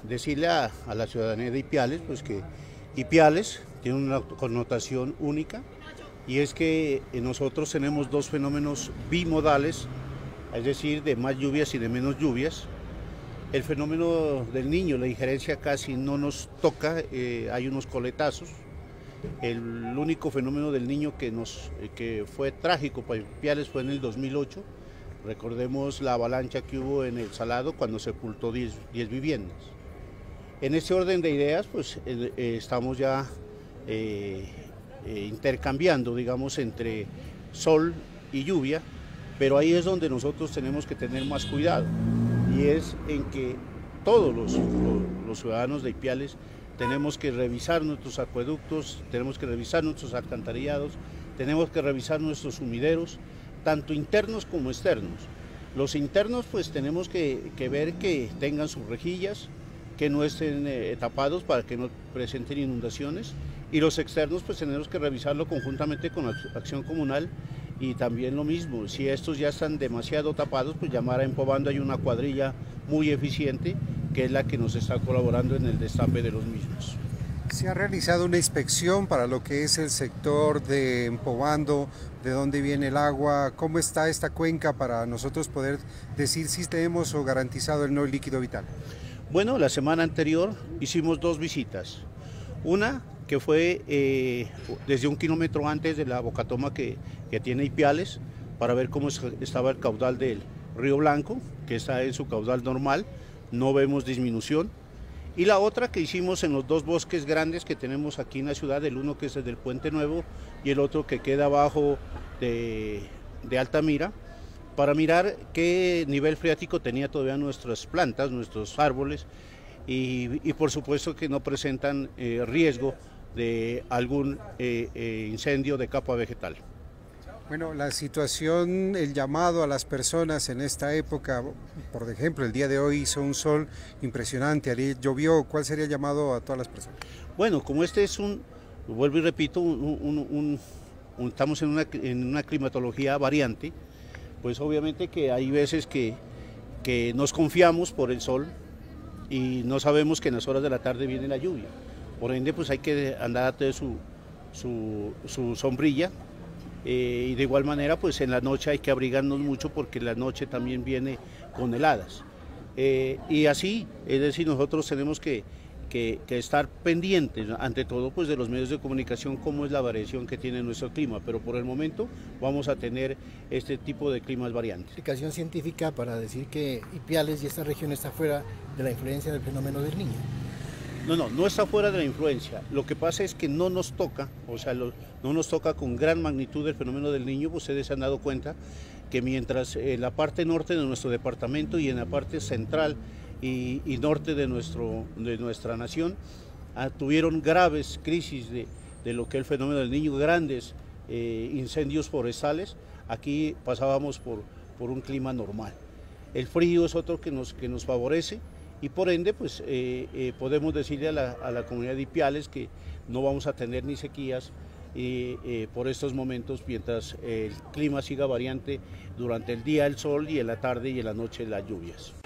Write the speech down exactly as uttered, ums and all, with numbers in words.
decirle a, a la ciudadanía de Ipiales, pues que Ipiales tiene una connotación única y es que nosotros tenemos dos fenómenos bimodales, es decir, de más lluvias y de menos lluvias. El fenómeno del Niño, la injerencia casi no nos toca, eh, hay unos coletazos. El único fenómeno del Niño que, nos, que fue trágico para Ipiales fue en el dos mil ocho. Recordemos la avalancha que hubo en el Salado cuando sepultó diez viviendas. En este orden de ideas, pues eh, eh, estamos ya eh, eh, intercambiando, digamos, entre sol y lluvia, pero ahí es donde nosotros tenemos que tener más cuidado, y es en que todos los, los, los ciudadanos de Ipiales tenemos que revisar nuestros acueductos, tenemos que revisar nuestros alcantarillados, tenemos que revisar nuestros sumideros, tanto internos como externos. Los internos pues tenemos que, que ver que tengan sus rejillas, que no estén eh, tapados para que no presenten inundaciones, y los externos pues tenemos que revisarlo conjuntamente con la acción comunal, y también lo mismo, si estos ya están demasiado tapados, pues llamar a Empobando, hay una cuadrilla muy eficiente que es la que nos está colaborando en el destape de los mismos. ¿Se ha realizado una inspección para lo que es el sector de Empobando, de dónde viene el agua? ¿Cómo está esta cuenca para nosotros poder decir si tenemos o garantizado el no líquido vital? Bueno, la semana anterior hicimos dos visitas. Una que fue eh, desde un kilómetro antes de la bocatoma que, que tiene Ipiales, para ver cómo estaba el caudal del Río Blanco, que está en su caudal normal, no vemos disminución. Y la otra que hicimos en los dos bosques grandes que tenemos aquí en la ciudad, el uno que es el del Puente Nuevo y el otro que queda abajo de, de Altamira, para mirar qué nivel freático tenía todavía nuestras plantas, nuestros árboles, y, y por supuesto que no presentan eh, riesgo de algún eh, eh, incendio de capa vegetal. Bueno, la situación, el llamado a las personas en esta época, por ejemplo, el día de hoy hizo un sol impresionante, ayer llovió, ¿cuál sería el llamado a todas las personas? Bueno, como este es un, vuelvo y repito, un, un, un, un, estamos en una, en una climatología variante, pues obviamente que hay veces que, que nos confiamos por el sol y no sabemos que en las horas de la tarde viene la lluvia. Por ende, pues hay que andar a tener su, su, su sombrilla. Eh, y de igual manera pues en la noche hay que abrigarnos mucho porque la noche también viene con heladas, eh, y así, es decir, nosotros tenemos que, que, que estar pendientes ante todo pues de los medios de comunicación, cómo es la variación que tiene nuestro clima, pero por el momento vamos a tener este tipo de climas variantes. Explicación científica para decir que Ipiales y esta región está fuera de la influencia del fenómeno del Niño. No, no, no está fuera de la influencia. Lo que pasa es que no nos toca, o sea, lo, no nos toca con gran magnitud el fenómeno del Niño. Ustedes se han dado cuenta que mientras en la parte norte de nuestro departamento y en la parte central y, y norte de, nuestro, de nuestra nación ah, tuvieron graves crisis de, de lo que es el fenómeno del Niño, grandes eh, incendios forestales, aquí pasábamos por, por un clima normal. El frío es otro que nos, que nos favorece. Y por ende, pues eh, eh, podemos decirle a la, a la comunidad de Ipiales que no vamos a tener ni sequías eh, eh, por estos momentos, mientras el clima siga variante, durante el día el sol y en la tarde y en la noche las lluvias.